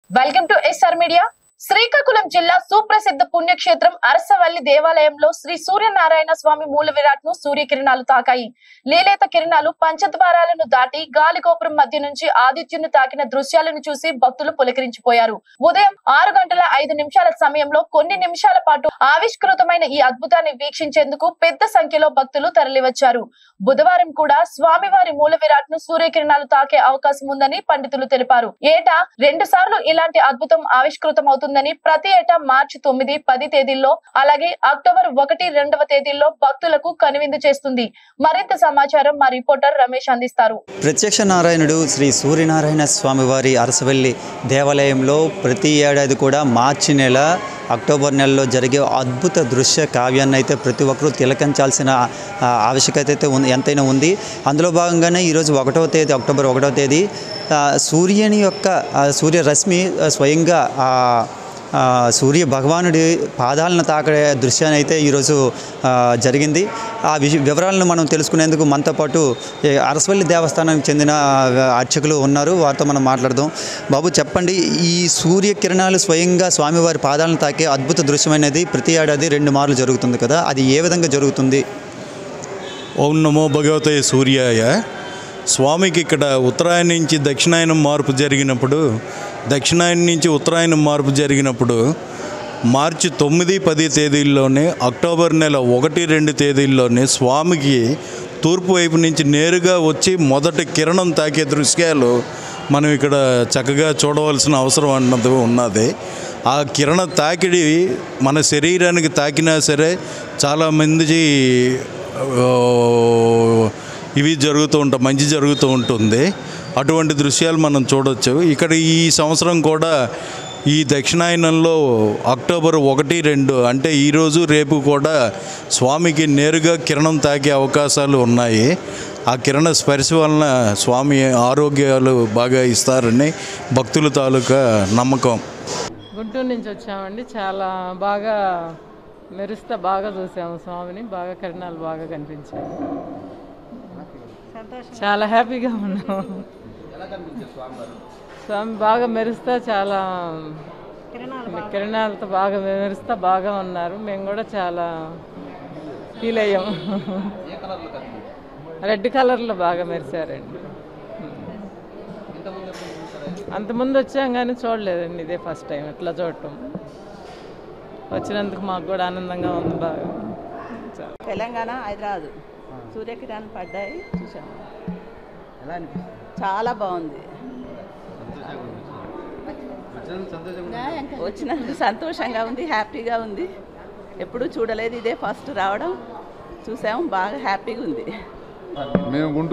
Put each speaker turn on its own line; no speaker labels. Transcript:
Welcome to SR media. Srikakulam జిల్లా సుప్రసిద్ధ పుణ్యక్షేత్రం అరసవల్లి దేవాలయంలో శ్రీ సూర్యనారాయణ స్వామి మూల విరాట్ ను సూర్యకిరణాలు తాకాయి. లేలేత కిరణాలు పంచద్వారాలను దాటి గాలిగోపురం మధ్య నుంచి ఆదిత్యుని తాకిన దృశ్యాలను చూసి భక్తులు పులకరించిపోయారు. ఉదయం 6:05 సమయంలో కొన్ని నిమిషాల పాటు ఆవిష్కృతమైన ఈ అద్భుతాన్ని వీక్షించేందుకు పెద్ద సంఖ్యలో భక్తులు తరలివచ్చారు. బుధవారం కూడా స్వామివారి మూల విరాట్ ను సూర్యకిరణాలు తాకే అవకాశం ఉందని పండితులు తెలిపారు. ఏటా 2 సార్లు ఇలాంటి అద్భుతం ఆవిష్కృతమవుతుంది. ప్రతి ఏటా మార్చి 9, 10 తేదీల్లో అలాగే అక్టోబర్ 1, 2వ తేదీల్లో భక్తులకు కనువిందు చేస్తుంది. మరింత సమాచారం మా రిపోర్టర్ రమేష్ అందిస్తారు.
ప్రత్యక్ష నారాయణుడు శ్రీ సూర్యనారాయణ స్వామి వారి అరసవల్లి దేవాలయంలో ప్రతి ఏడాది కూడా మార్చి నెల, అక్టోబర్ నెలలో జరిగే అద్భుత దృశ్య కావ్యాన్ని అయితే ప్రతి ఒక్కరూ తిలకించాల్సిన ఆవశ్యకత అయితే ఎంతైనా ఉంది. అందులో భాగంగానే ఈరోజు 1వ తేదీ, అక్టోబర్ 1వ తేదీ సూర్యుని యొక్క సూర్యరశ్మి స్వయంగా సూర్య భగవానుడి పాదాలను తాకే దృశ్యాన్ని అయితే ఈరోజు జరిగింది. ఆ వివరాలను మనం తెలుసుకునేందుకు మనతో పాటు అరసవల్లి దేవస్థానానికి చెందిన అర్చకులు ఉన్నారు. వారితో మనం మాట్లాడదాం. బాబు, చెప్పండి, ఈ సూర్యకిరణాలు స్వయంగా స్వామివారి పాదాలను తాకే అద్భుత దృశ్యం అనేది ప్రతి ఏడాది 2 మార్లు జరుగుతుంది కదా, అది ఏ విధంగా జరుగుతుంది?
ఓం నమో భగవతే సూర్యాయ. స్వామికి ఇక్కడ ఉత్తరాయణం నుంచి దక్షిణాయనం మార్పు జరిగినప్పుడు, దక్షిణాయనం నుంచి ఉత్తరాయణం మార్పు జరిగినప్పుడు మార్చి 9, 10 తేదీల్లోనే, అక్టోబర్ నెల 1, 2 తేదీల్లోనే స్వామికి తూర్పు వైపు నుంచి నేరుగా వచ్చి మొదటి కిరణం తాకే దృశ్యాలు మనం ఇక్కడ చక్కగా చూడవలసిన అవసరం అన్నది ఉన్నది. ఆ కిరణ తాకిడి మన శరీరానికి తాకినా సరే చాలామంది ఇవి జరుగుతూ ఉంటాయి, మంచి జరుగుతూ ఉంటుంది. అటువంటి దృశ్యాలు మనం చూడవచ్చు. ఇక్కడ ఈ సంవత్సరం కూడా ఈ దక్షిణాయనంలో అక్టోబర్ 1, 2 అంటే ఈరోజు రేపు కూడా స్వామికి నేరుగా కిరణం తాకే అవకాశాలు ఉన్నాయి. ఆ కిరణ స్పర్శ వలన స్వామి ఆరోగ్యాలు బాగా ఇస్తారని భక్తుల తాలూకా నమ్మకం.
గుంటూరు నుంచి వచ్చామండి. చాలా బాగా మెరుస్తా బాగా చూసాము స్వామిని. బాగా కిరణాలు బాగా కనిపించాయి. చాలా హ్యాపీగా ఉన్నాము. స్వామి బాగా మెరుస్తా, చాలా కిరణాలతో బాగా మెరుస్తా బాగా ఉన్నారు. మేము కూడా చాలా ఫీల్ అయ్యాం. రెడ్ కలర్లో బాగా మెరిశారండి. అంతకుముందు వచ్చాం కానీ చూడలేదండి, ఇదే ఫస్ట్ టైం ఇట్లా చూడటం. వచ్చినందుకు మాకు కూడా ఆనందంగా ఉంది. బాగా
తెలంగాణ, హైదరాబాద్ సూర్యకిరణాలు పడ్డాయి, చూసాము. చాలా బాగుంది. వచ్చిన సంతోషంగా ఉంది, హ్యాపీగా ఉంది. ఎప్పుడూ చూడలేదు, ఇదే ఫస్ట్ రావడం. చూసాము, బాగా హ్యాపీగా ఉంది.